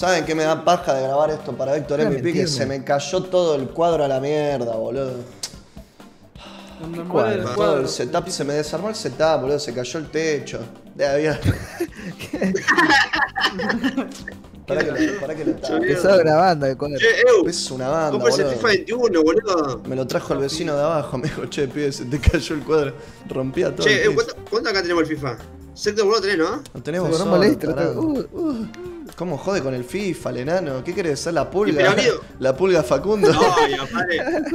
¿Saben qué me da paja de grabar esto para Héctor MVP? Que se me cayó todo el cuadro a la mierda, boludo. Todo el setup, se me desarmó el setup, boludo, se cayó el techo. Había... Para que lo estaba. Empezó grabando el cuadro. Es una banda, ¿Cómo es el boludo. FIFA 21, boludo? Me lo trajo el vecino de abajo, me dijo, che, pibe, se te cayó el cuadro. Rompía todo. Che, ¿cuánto acá tenemos el FIFA? Sector vos lo tenés, ¿no? Lo tenemos No solo, molesta, tarado. ¿Cómo jode con el FIFA, el enano? ¿Qué querés ser la pulga? Pero, amigo. La pulga Facundo. No, mi padre.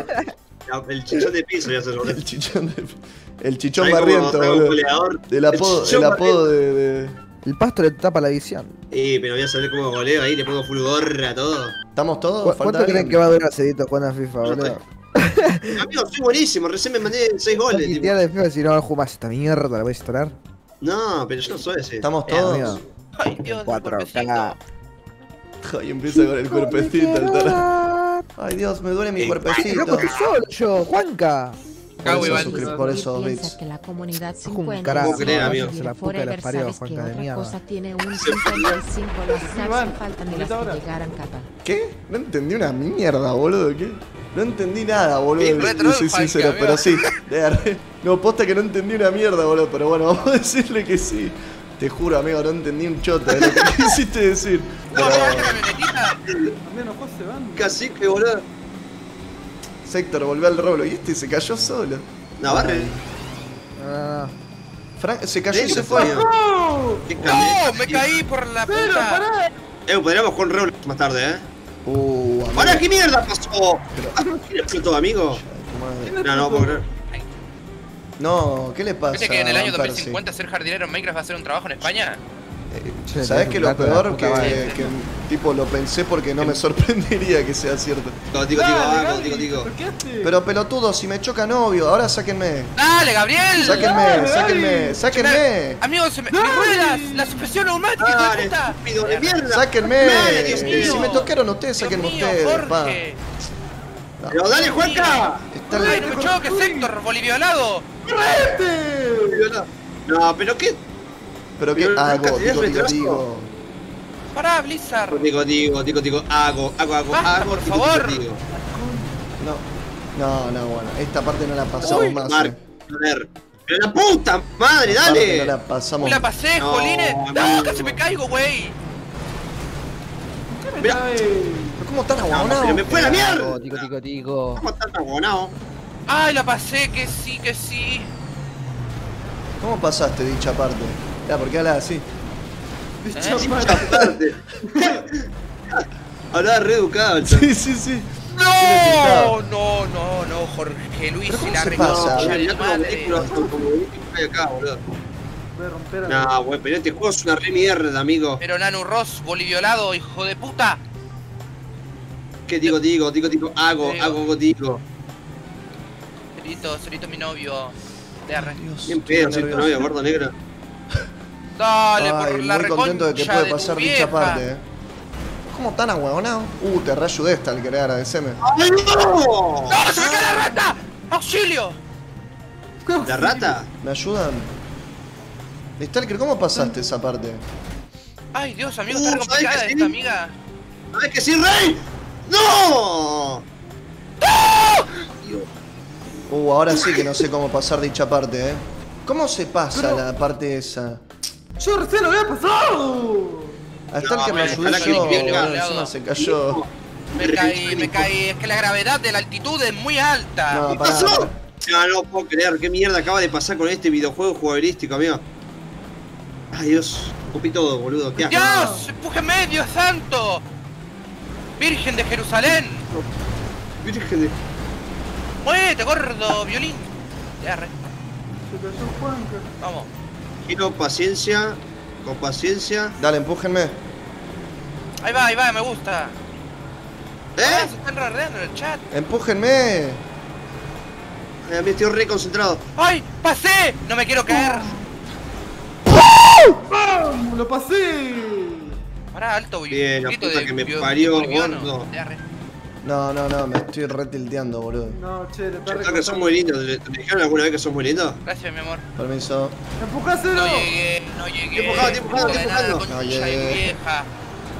El chichón de piso ya se lo El chichón de... El chichón Ay, barriento, como boludo. goleador. El apodo de... El pasto le tapa la visión. Pero voy a saber cómo goleo ahí, le pongo full gorra, todo. ¿Estamos todos? ¿Cuánto creen que va a durar Cedito jugando a FIFA, boludo? Amigo, soy buenísimo, recién me mandé 6 goles. Y Tipo. de FIFA si no juego más esta mierda, la voy a instalar. No, pero yo no soy ese. ¿Estamos todos? Amigo. Ay, Dios, 4K. Ay, empieza con el cuerpecito, el tarado. Ay, Dios, me duele mi cuerpecito. Loco, estoy solo yo, Juanca. Por eso, piensa Blitz. que la comunidad Un 50 carajo, creer, amigo. Se la puta de los parió, Juanca de mierda. cosa tiene un 55 las que faltan y las que llegaran capa. ¿Qué? No entendí una mierda, boludo. ¿Qué? No entendí nada, boludo. Bien, retro, Soy Juanca, sincero, amigo. pero sí. No, posta que no entendí una mierda, boludo. Pero bueno, vamos a decirle que sí. Te juro, amigo, no entendí un choto de lo que quisiste decir. No, no, la camionetita. Cacique, boludo. Sector volvió al rolo y este se cayó solo. Navarre. Ah, Frank se cayó y se fue. ¿Qué ¡No! cambio? ¡Me caí por la puta! Podríamos jugar un Real más tarde, Amigo. ¡Para qué mierda pasó! ¿Quién explotó, amigo? Tu madre. No puedo creer. No, ¿qué le pasa? ¿Viste que en el año Van Persie? 2050 ser jardinero en Minecraft va a ser un trabajo en España? che, ¿Sabés tenés que un lo gato de la peor? puta madre. Que tipo lo pensé porque no me sorprendería que sea cierto. Digo. Pero pelotudo, si me choca novio, ahora sáquenme. ¡Dale, Gabriel! Sáquenme. Amigo, se me mueve la suspensión neumática, hijo de ¡Dale, puta! estúpido de mierda! Sáquenme. Dale, Dios mío. Si me tocaron ustedes, Dios sáquenme mío, ustedes, pa. Jorge. ¡Pero dale, Juanca! Está ¡Ay, no me choques, Héctor, boliviolado! No, pero qué. Pero qué Pero hago, ¿tenés retraso? digo. Pará, Blizzard. Digo, hago, Basta, por favor. digo. No, bueno, esta parte no la pasamos más. Marc, joder. ¡Pero la puta madre, Esta parte dale! no la pasamos. Me la pasé, No, jolines. ¡No, amigo. casi me caigo, güey! Mirá, ¿Pero cómo están pero aguanados? me fue la mierda. Tico. ¿Cómo están aguanados? ¡Ay, la pasé! Que sí! ¿Cómo pasaste dicha parte? Ya, ¿por qué hablas así? Aparte. Hablaba re educado, el chaval. Sí. No, Jorge Luis ¿Pero y cómo la se pasa? reconcha de Mirá cómo madre. películas automovilísticas hay acá, boludo. No, güey, pero este juego es una re mierda, amigo. Pero Nanu Ross, boliviolado, hijo de puta. ¿Qué digo? Hago. Cerito, mi novio. TR. Bien pedo, soy tu novio, gordo negro. Dale, Ay, por la muy contento de que reconcha puede de tu pasar vieja. dicha parte, ¿Cómo tan ahuevonados? Te reayudé esta al querer agradecerme. ¡Ay, no! ¡No, se me cae la rata! ¡Auxilio! ¿La rata? ¿Me ayudan? Stalker, ¿cómo pasaste esa parte? Ay, Dios, amigo, está re ¿sabes complicada que sí? esta amiga. ¿Sabes que sí, Rey? ¡No! Ahora sí que no sé cómo pasar dicha parte, ¿Cómo se pasa la parte esa? ¡Yo recién lo había pasado! A Stalker me bueno, ayudé ojalá que yo, le boludo, quede encima se cayó. Me caí. Es que la gravedad de la altitud es muy alta. No, ¿Qué pará. pasó? No puedo creer, qué mierda acaba de pasar con este videojuego jugabilístico, amigo. Ay, Dios, escupí todo, boludo, qué asco. ¡Dios! ¡Empújeme, Dios santo! ¡Virgen de Jerusalén! Virgen de... ¡Muévete, gordo violín! Ya, re. Se cayó Juanca. Vamos. Quiero paciencia, con paciencia. Dale, empújenme. Ahí va, me gusta. Ah, se están rodeando en el chat. ¡Empújenme! Ay, a mí estoy re concentrado. ¡Ay! ¡Pasé! ¡No me quiero caer! ¡Vamos! ¡Lo pasé! Pará, alto, Bien, la grito puta de que me bio- parió, boliviano. gordo. Ya, re. No, me estoy retildeando, boludo. No, che, le está Che, que son muy lindos. ¿Te dijeron alguna vez que son muy lindos? Gracias, mi amor. Permiso. ¡Empujáselo! No llegué. Estoy empujando. No de nada, No concha llegué. de vieja.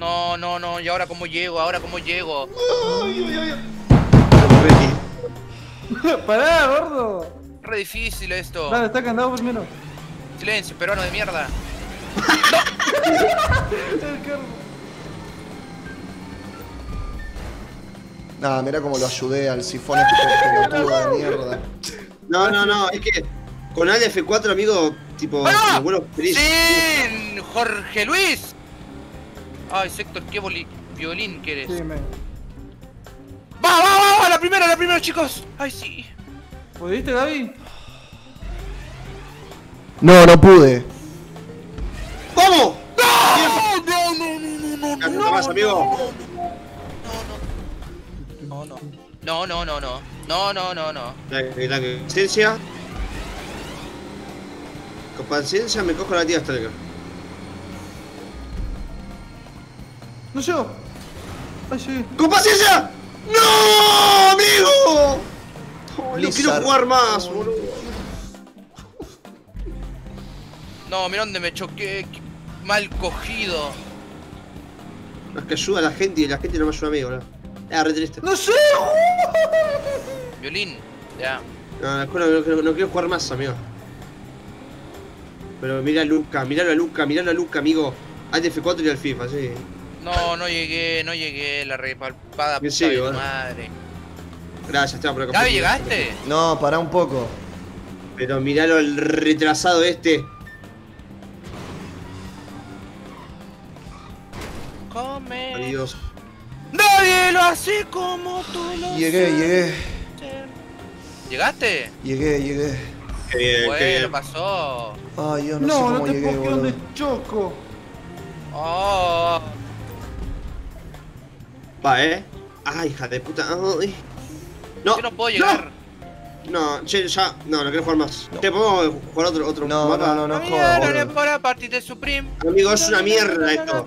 No, no, no. ¿Y ahora cómo llego? ¿Ahora cómo llego? Pará, gordo. Re difícil esto. Dale, está candado primero. Silencio, peruano de mierda. El carro. Nah, mirá cómo lo ayudé al sifón este pelotudo de mierda. No, no, no, es que con Alt F4, amigo, tipo, ¡Ah! me vuelvo feliz. ¡Sí! ¡Jorge Luis! Ay, Sector, qué violín que eres. Sí, me. ¡Va! ¡La primera, chicos! ¡Ay, sí! ¿Pudiste, Gaby? No, no pude. ¿Cómo? ¡No! ¿Qué más, amigo? No. La paciencia. Con paciencia me cojo la tía hasta acá. No llego. Ay, llegué. ¡Con paciencia! ¡No, amigo! No quiero Blizzard. jugar más, boludo. No, mira dónde me choqué. Qué mal cogido. Es que ayuda a la gente y la gente no me ayuda a mí, boludo. Re triste. ¡No llego! Violín. Ya. No, la escuela no quiero jugar más, amigo. Pero mira a Luca, miralo a Luca, amigo. Alt F4 y al FIFA, sí. No llegué. La repalpada Que puta sí, de tu bueno. madre. Gracias, Esteban, por acá. ¿Gaby, llegaste? No, pará un poco. Pero miralo el retrasado este. Come. Adiós. Nadie lo hace como tú lo Llegué. ¿Llegaste? Llegué. Qué bien, qué Bueno, bien. pasó. Ay, yo no, sé No, cómo no te llegué, puedo boludo. donde choco. Oh. Va, Ay, hija de puta. Ay. No. Yo no puedo llegar. No, che, ya. No quiero jugar más. Che, ¿podemos jugar otro No, mapa? no Mira, jodas, no le boludo. para partir de Supreme. Amigo, es una mierda esto.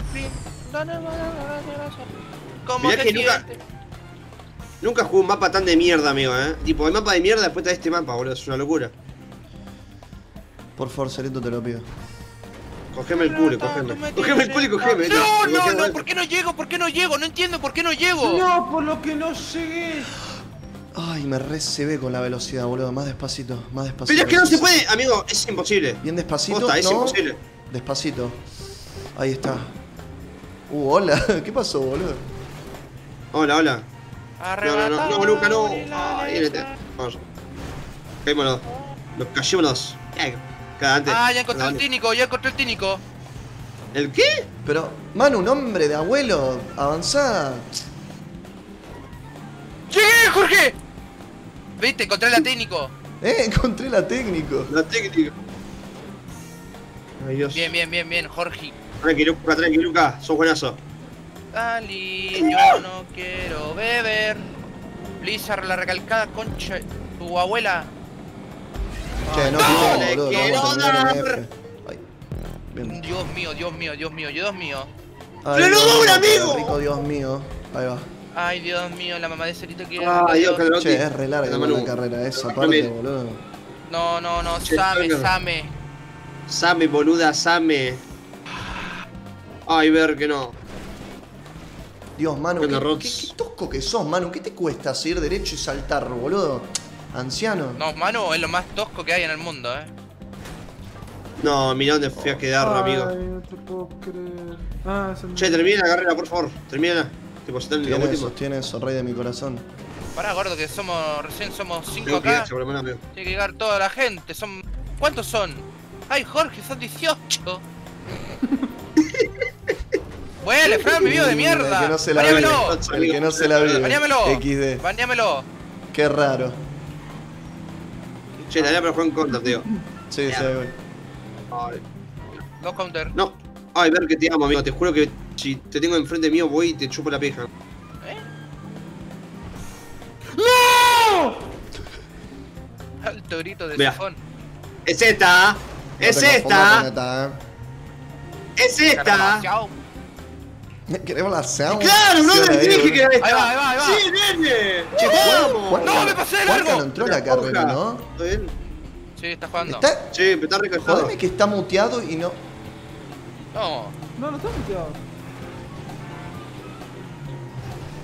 ¿Cómo Mirá te que nunca- sientes? Nunca jugué un mapa tan de mierda, amigo, Tipo, el mapa de mierda después está este mapa, boludo. Es una locura. Por favor, Cerito, te lo pido. Cogeme el culo, cogeme. Cogeme el culo y cogeme. No, ¿por qué no llego? No entiendo por qué no llego. No, por lo que no llegué. Ay, me re se ve con la velocidad, boludo. Más despacito. Pero es que no se puede, amigo, es imposible. Bien despacito. Posta, es no. imposible. Despacito. Ahí está. Hola. ¿Qué pasó, boludo? Hola. No, Luca, no. Arrebatado, Ay, vete. Vamos. Caímos los dos. Nos cayimos los dos. Cagante. Ah, ya encontré el tínico. ¿El qué? Pero, Manu, nombre de abuelo. Avanzá. ¡Llegué, Jorge! ¿Viste? Encontré la técnico. Encontré la técnico. La técnica. Ay, Dios. Bien, Jorge. Tranqui, Luca. Sos buenazo. Dali, yo no quiero beber. Blizzard, la recalcada concha de tu abuela. Che, no, no, boludo. le Vamos a terminar en quiero F. Ay. Bien. Dios mío. Ay, ¡Pero Dios no, mío, un qué amigo! rico, Dios mío. Ahí va. Ay, Dios mío, la mamá de Cerito quiere. Ay, Dios, Calderotti. Che, es re larga La la Manu. carrera esa También. parte, boludo. No, Che, Same. Same, boluda, Same. Ay, ver que no. Dios, Manu, Bueno, qué Rots. tosco que sos, Manu. ¿Qué te cuesta seguir derecho y saltar, boludo? Anciano. No, Manu es lo más tosco que hay en el mundo, No, mirá dónde fui a quedar, amigo. Ay, no te puedo creer. Ah, se me... Che, termina la carrera, por favor. Termina. Tipo, si están en los últimos. Sostiene eso, rey de mi corazón. Pará, gordo, que recién somos 5 Tengo que ir, acá. por lo menos, amigo. Tiene que llegar toda la gente. ¿Cuántos son? Ay, Jorge, son 18. Huele, Fran, mi video de mierda. El que no se la Baneámelo. vive. El que no se la vive. Baneámelo. XD. Baneámelo. Qué raro. Che, la para jugar en contra, tío. Sí, sí, güey. Ay. Dos counter. No. Ay, ver que te amo, amigo. Te juro que si te tengo enfrente mío, voy y te chupo la pija. Alto grito de Mirá. sifón. ¡Es esta! ¡Es No te esta! confundas con ¡Es esta! Chao. Queremos la sound. ¡Claro, no me dije que era esta! Ahí va. ¡Sí, nene! ¡Che, vamos! No, me pasé de Juanca largo. no entró a la carrera, ¿no? ¿Está bien? Sí, está jugando. Está... Sí, pero está recalcado. Jodeme que está muteado y no... No. No está muteado.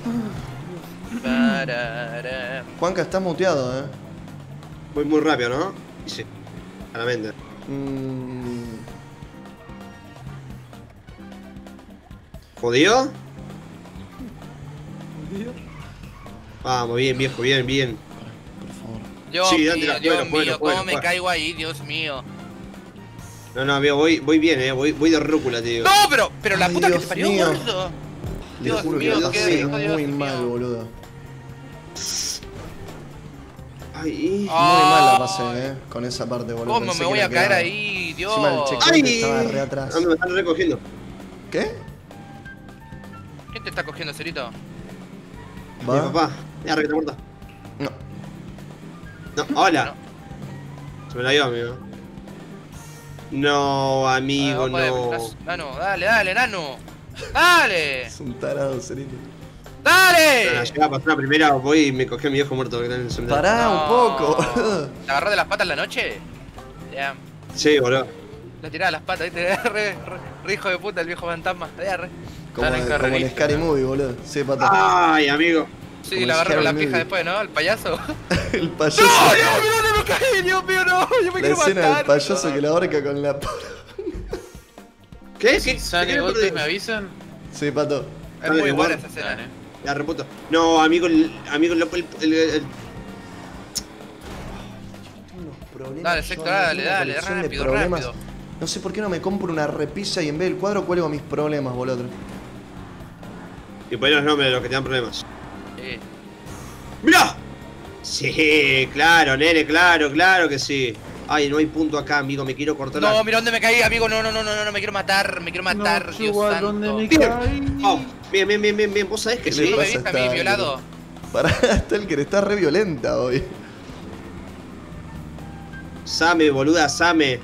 Juanca, estás muteado, Voy muy rápido, ¿no? Sí, claramente. ¿Jodido? Vamos, bien, viejo, bien, bien. Por favor. Dios Sí, mío, date la Dios juega, juega, mío, juega, cómo me juega. caigo ahí, Dios mío. No, amigo, voy bien, voy de rúcula, te digo. No, pero la Ay, puta que Dios te parió, mío. gordo. Le Dios juro que mío, la qué pasé rico, Dios muy mío. mal, boludo. Ay, Muy mal la Ay. pasé, con esa parte, boludo. ¿Cómo Pensé me que voy me a caer quedaba. ahí, Dios? Encima el checkpoint Ay. estaba re atrás. Ah, me están recogiendo. ¿Qué? ¿Quién te está cogiendo, Cerito? Mi ¿Va? papá. Ya, que te muerta. No. No, hola. Se me la dio, amigo. No, amigo, no. Nano, dale, Nano. Dale, Es un tarado, Cerito. dale. Llegaba a pasar la primera, voy y me cogí a mi viejo muerto que está en el cementerio. Pará No. un poco, boludo. ¿Te agarró de las patas en la noche? Ya. Sí, boludo. Le tiraba las patas, ¿viste? Re hijo de puta el viejo fantasma. Ya, re. Como, Dale, como carrerita. en Scary Movie, boludo. Sí, pata. Ay, amigo. Sí, Como la el agarró con la Scary pija Movie. después, ¿no? El payaso. El payaso. ¡No, Dios mío, no me caí! ¡Dios mío, no! ¡Yo me La quiero escena matar! del payaso que la ahorca con la... ¿Qué? Si ¿Qué? sale ¿Qué? golpe me avisan. Sí, pato. Es Dale, muy buena igual. esa escena. La reputo. No, amigo, amigo, Dale, sector, dale, rápido. No sé por qué no me compro una repisa y en vez del cuadro cuelgo mis problemas, boludo. Y poner los nombres de los que te dan problemas. Sí. ¡Mirá! Sí, claro, nene, claro que sí. Ay, no hay punto acá, amigo, me quiero cortar No, la... mira dónde me caí, amigo. No, me quiero matar, No, Dios igual, santo. ¿dónde me Bien. caí? Oh, bien, vos sabés que ¿Qué le sí. ¿No me pasa? viste a mí Está- violado? Pará, Stalker está re violenta hoy. Same, boluda, Same.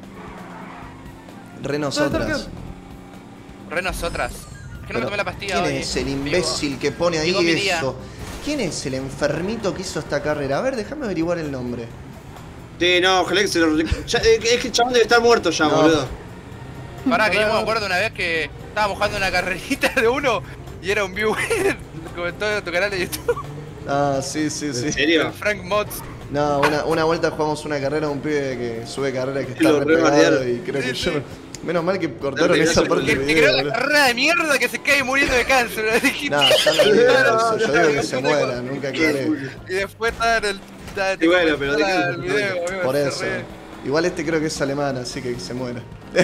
Re nosotras. Re nosotras. Es que no me Pero, tomé la pastilla ¿quién hoy. es el imbécil que pone ahí Digo mi día. eso? ¿Quién es el enfermito que hizo esta carrera? A ver, déjame averiguar el nombre. Sí, no, ojalá que se lo... es que el chabón debe estar muerto ya, No. boludo. Pará, que yo me acuerdo una vez que estábamos jugando una carrerita de uno y era un viewer. Comentó en tu canal de YouTube. Ah, sí, sí, ¿En sí. serio? Frank Mods. No, una vuelta jugamos una carrera, un pibe que sube carrera que está Lo re re pegado bardearon. y creo que Sí, yo... Menos mal que cortaron Dale, esa dale, parte Que del te video, creó la boludo. carrera de mierda que se cae muriendo de cáncer. Le dijiste. No, ya no digo eso, yo digo que No, se no, muera, nunca aclaré. Y después está en el. Y bueno, pero comentó ¿de qué? el video, amigo, Por se eso. re- Igual este creo que es alemán, así que se muera.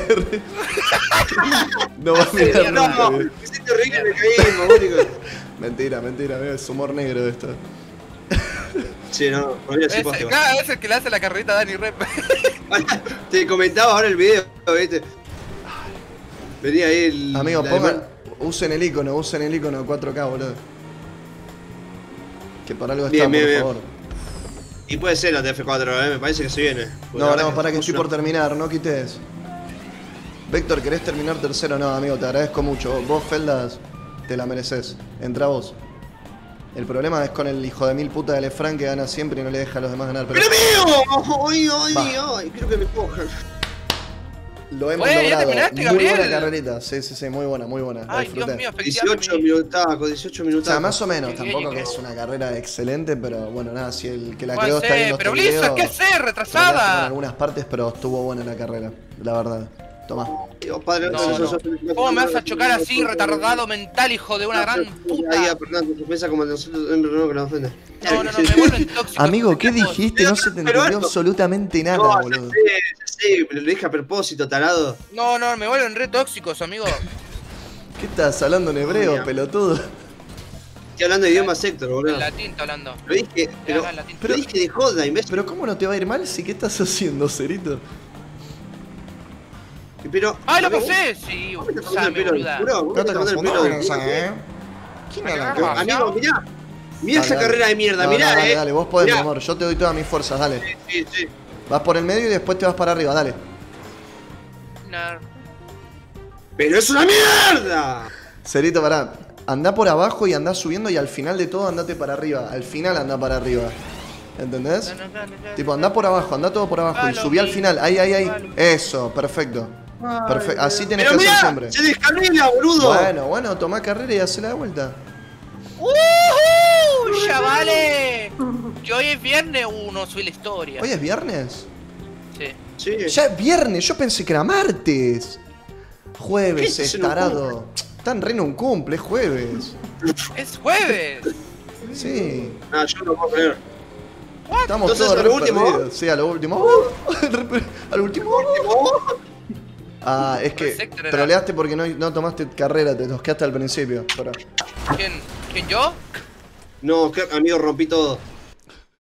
No va a mirar No, nunca. no, ¿eh? me hiciste horrible, me caí, mogólico. Mentira, amigo, es humor negro esto. Sí, no, podría decir Ese, claro, es el que le hace la carrerita a Dani Rep. Te comentaba ahora el video, ¿viste? Venía ahí el... Amigo, la pongan, alemán. usen el icono 4K, boludo. Que para algo Bien, estamos, bien, por bien. favor. Y puede ser la TF4, me parece que se viene. Porque la No, verdad no, para que puso estoy por terminar, no quites. Vector, ¿querés terminar tercero? No, amigo, te agradezco mucho. Vos, Feldas, te la mereces. Entra vos. El problema es con el hijo de mil puta de Lefranc que gana siempre y no le deja a los demás ganar. ¡Pero mío! ¡Ay, Va. ay! Creo que me cojan. Lo hemos Oye, ¿ya logrado. terminaste, Muy Gabriel? buena carrerita. Sí, muy buena, muy buena. La Ay, Dios disfruté. mío, 18 efectivamente. minutacos, 18 O minutacos. sea, más o menos, Qué tampoco bien, que qué es bien. una carrera excelente, pero bueno, nada, si el que la Juan creó está C, viendo pero este Blizzard, video, ¿qué hacer? en Retrasada. algunas partes, pero estuvo buena la carrera, la verdad. Tomá. Dios, padre, No. ¿Cómo me vas a chocar así, retardado mental, hijo de una gran puta? Ahí a Fernando, se piensa como nosotros, no, que nos ofende. No, me vuelven tóxico. Amigo, ¿qué dijiste? No se te Pero entendió esto- absolutamente nada, No, boludo. ya sé, me lo dije a propósito, tarado. No, me vuelven re tóxicos, amigo. ¿Qué estás hablando en hebreo, mira. pelotudo? Estoy hablando de idioma sector, boludo. En latín está hablando. Lo dije, pero, en latín. lo dije de joda, imbécil. Pero ¿cómo no te va a ir mal si qué estás haciendo, Cerito? Pero. ¡Ay, lo amigo, pasé! Sí, ¿vos me estás tomando el usame, pelo del boluda. culo? ¿Vos me No te estás tomando el pelo del confundas, culo? ¿Quién Me habla agarro. acá? Amigo, mirá. Mirá Dale, esa dale. carrera de mierda, No, mirá, no, dale, dale, vos podés, mi Mirá. amor. Yo te doy todas mis fuerzas, dale. Sí. Vas por el medio y después te vas para arriba, dale. No. ¡Pero es una mierda! Cerito, pará. Andá por abajo y andá subiendo y al final de todo andate para arriba. Al final andá para arriba. ¿Entendés? No. Tipo, andá por abajo, andá todo por abajo y Palo, subí al mi- final. Ahí. palo. Eso, perfecto. Perfecto. Así tenés ¡Pero que hacer mirá! siempre. ¡Se descarrila, boludo! Bueno, tomá carrera y hacela de vuelta. ¡Chavales! Que hoy es viernes, no soy la historia. ¿Hoy es viernes? Sí. Sí. Ya es viernes, yo pensé que era martes. Jueves, ¿Qué es un tarado. Está en Reno un cumple, es jueves. ¡Es jueves! Sí. Ah, yo no puedo creer. Estamos Entonces, todos a lo re último. perdidos. Sí, a lo último. Al último. Ah, es que Sector era- troleaste porque no tomaste carrera, te nos quedaste al principio. Pará. ¿Quién yo? No, amigo, rompí todo.